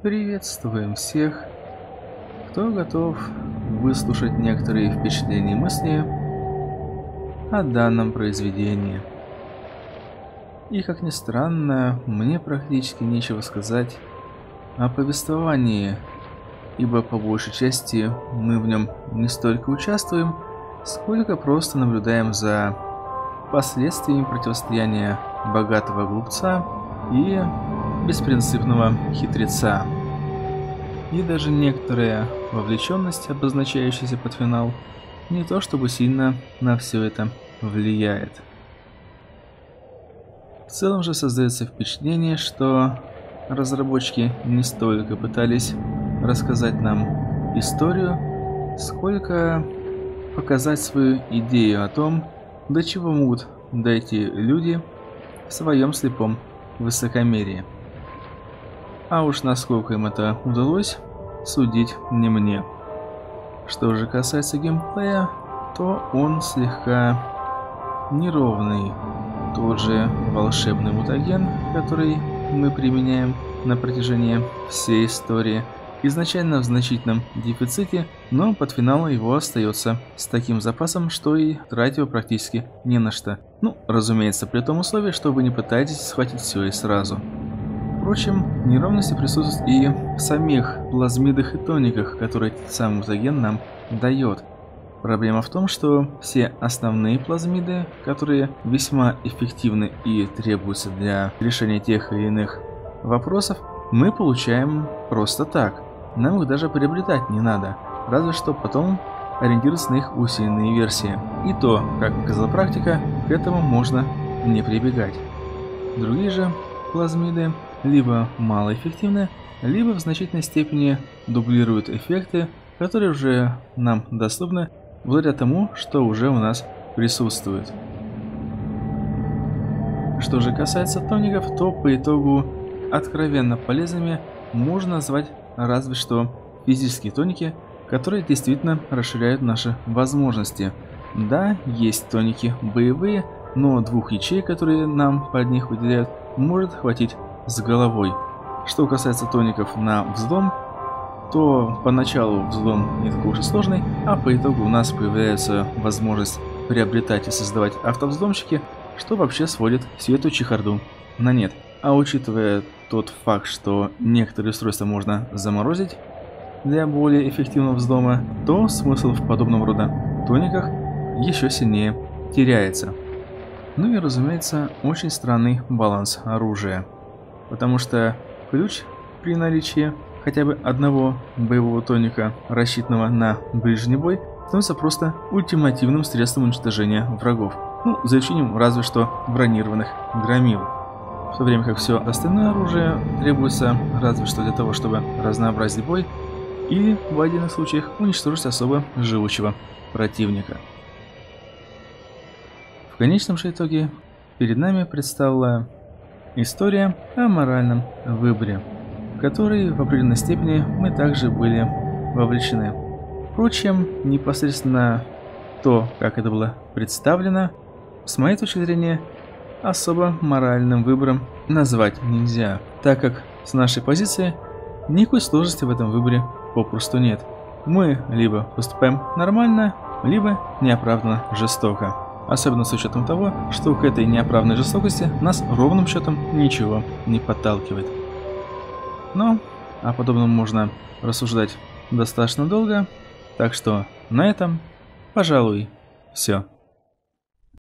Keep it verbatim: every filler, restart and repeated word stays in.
Приветствуем всех, кто готов выслушать некоторые впечатления и мысли о данном произведении. И, как ни странно, мне практически нечего сказать о повествовании, ибо по большей части мы в нем не столько участвуем, сколько просто наблюдаем за последствиями противостояния богатого глупца и беспринципного хитреца. И даже некоторая вовлеченность, обозначающаяся под финал, не то чтобы сильно на все это влияет. В целом же создается впечатление, что разработчики не столько пытались рассказать нам историю, сколько показать свою идею о том, до чего могут дойти люди в своем слепом высокомерии. А уж насколько им это удалось, судить не мне. Что же касается геймплея, то он слегка неровный. Тот же волшебный мутаген, который мы применяем на протяжении всей истории, изначально в значительном дефиците, но под финал его остается с таким запасом, что и тратить его практически не на что. Ну, разумеется, при том условии, что вы не пытаетесь схватить все и сразу. Впрочем, неровности присутствуют и в самих плазмидах и тониках, которые сам мутаген нам дает. Проблема в том, что все основные плазмиды, которые весьма эффективны и требуются для решения тех или иных вопросов, мы получаем просто так. Нам их даже приобретать не надо, разве что потом ориентироваться на их усиленные версии. И то, как показала практика, к этому можно не прибегать. Другие же плазмиды либо малоэффективны, либо в значительной степени дублируют эффекты, которые уже нам доступны благодаря тому, что уже у нас присутствует. Что же касается тоников, то по итогу откровенно полезными можно назвать разве что физические тоники, которые действительно расширяют наши возможности. Да, есть тоники боевые, но двух ячеек, которые нам под них выделяют, может хватить с головой. Что касается тоников на взлом, то поначалу взлом не такой уж и сложный, а по итогу у нас появляется возможность приобретать и создавать автовзломщики, что вообще сводит всю эту чехарду на нет. А учитывая тот факт, что некоторые устройства можно заморозить для более эффективного взлома, то смысл в подобного рода тониках еще сильнее теряется. Ну и, разумеется, очень странный баланс оружия. Потому что ключ при наличии хотя бы одного боевого тоника, рассчитанного на ближний бой, становится просто ультимативным средством уничтожения врагов. Ну, за исключением разве что бронированных громил. В то время как все остальное оружие требуется разве что для того, чтобы разнообразить бой или в отдельных случаях уничтожить особо живучего противника. В конечном же итоге перед нами предстала история о моральном выборе, в которой в определенной степени мы также были вовлечены. Впрочем, непосредственно то, как это было представлено, с моей точки зрения, особо моральным выбором назвать нельзя, так как с нашей позиции никакой сложности в этом выборе попросту нет. Мы либо поступаем нормально, либо неоправданно жестоко. Особенно с учетом того, что к этой неоправданной жестокости нас ровным счетом ничего не подталкивает. Но о подобном можно рассуждать достаточно долго, так что на этом, пожалуй, все.